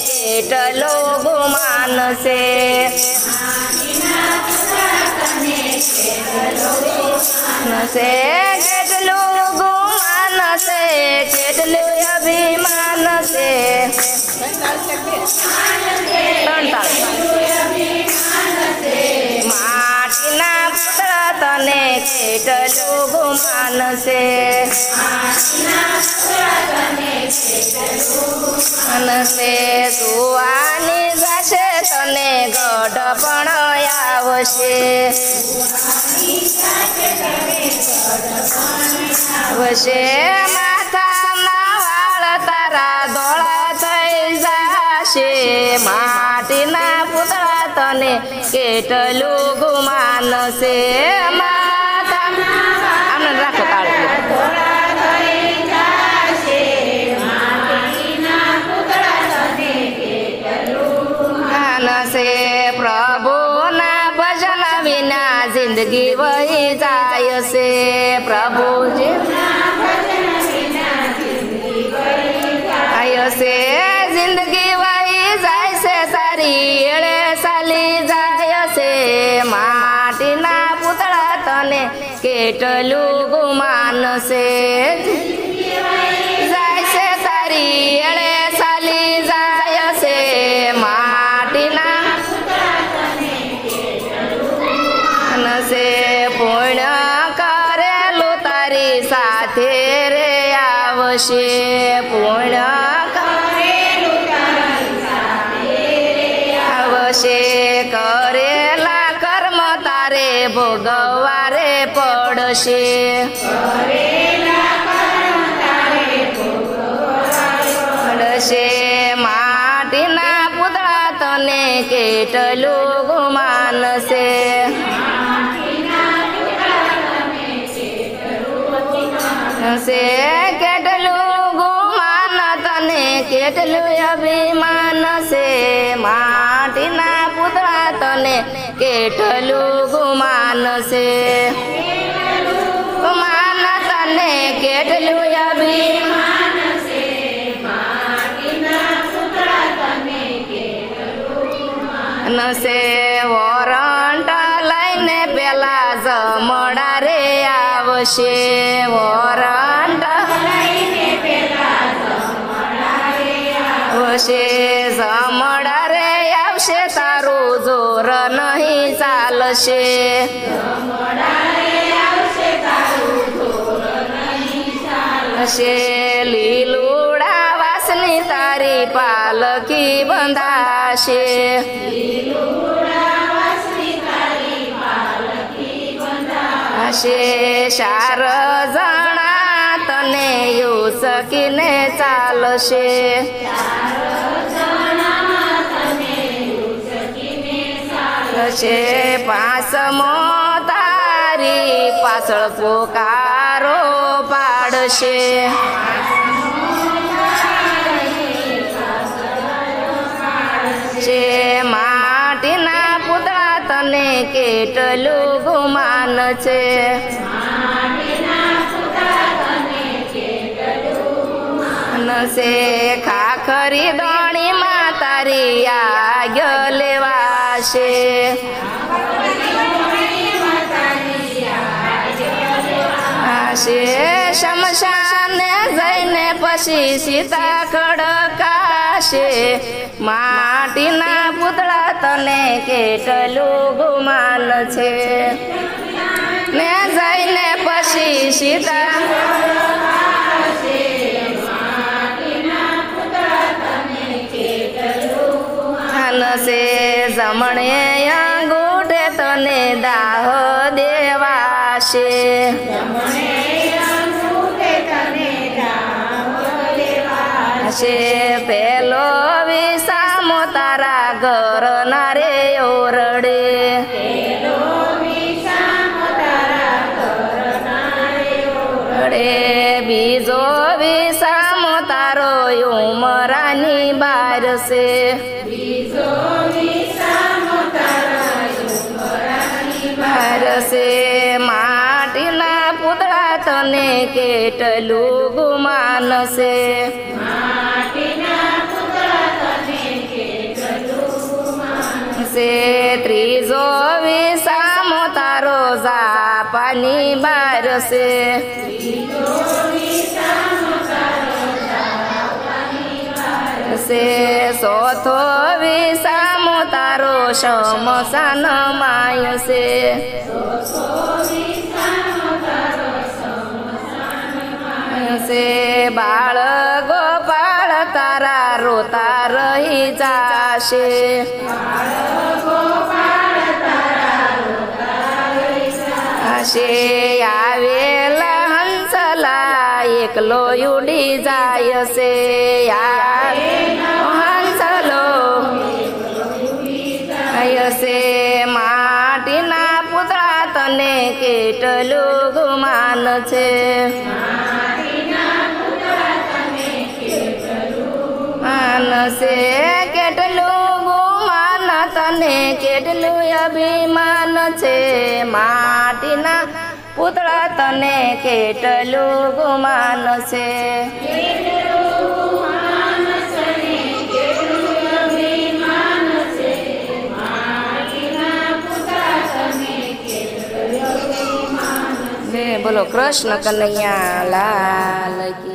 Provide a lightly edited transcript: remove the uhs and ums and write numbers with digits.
કેટલો ગુમાન છે કેટલું ગુમાન છે કેટલું અભિમાન છે માટીના પુતળા તને કેટલું ગુમાન છે સુવાની જશે તને ગઢ પણ આવશે માથાના વાળ તારા ધોળા થઈ જશે માટીના પુતળા તને કેટલું ગુમાન છે આમને રાખો કાળજી પ્રભુના ભજન વિના જિંદગી વહી જાય છે પ્રભુજી જિંદગી વહી જાય છે સારી એળે ચાલી જાય છે માટીના પુતળા તને કેટલું ગુમાન છે જાય છે સારી એળે ચાલી જાય છે માટીના પુણ્ય કરેલું તારી સાથે રે આવશે પુણ્ય આવશે કરેલા કર્મ તારે ભોગવવા રે પડશે માટીના પુતળા તને કેટલું ગુમાન છે કેટલું ગુમાન તને કેટલું અભિમાન છે માટીના પુતળા તને કેટલું ગુમાન છે ગુમાન તને કેટલું અભિમાન છે માટીના પુતળા તને કેટલું ગુમાન છે વોરંટ લઈને પેલા જમણા રે આવશે વોરંટ લઈને પેલા આવશે જમણા રે આવશે તારું જોર નહીં ચાલશે લીલુડા વાસની તારી પાલકી બંધાશે ચાર જણા તને યુસકીને ચાલશે પાંચમો તારી પાછળ પોકારો પાડશે માટીના પુતળા તને કેટલું ગુમાન છે ખાખરી દોણીમાં તારી આગ્ય લેવાશે શમશાને જઈને પછી સીતા ખડકાશે માટીના પુતળા તને કેટલું ગુમાન છે ને જઈને પછી સીતા જમણે અંગૂઠે તને દાહ દેવાશે પેલો વિસામો તારા ઘર ના રે ઓરડે બીજો વિસામો તારો ઉમરાની બાર છે માટીના પુતળા તને કેટલું ગુમાન છે ત્રીજો વિસામો તારો જાપાની બાર છે ચોથો વિસામો તારો શમશાન માય છે બાળ ગોપાળ તારા રોતા રહી જાશે આવેલા હંસલા એકલો ઉડી જાય છે હંસલો છે માટીના પુતળા તને કેટલું ગુમાન છે માનસે કેટલું ગુમાન તને કેટલું અભિમાન છે માટીના પુતળા તને કેટલું ગુમાન છે બોલો કૃષ્ણ કનૈયા લાલ કી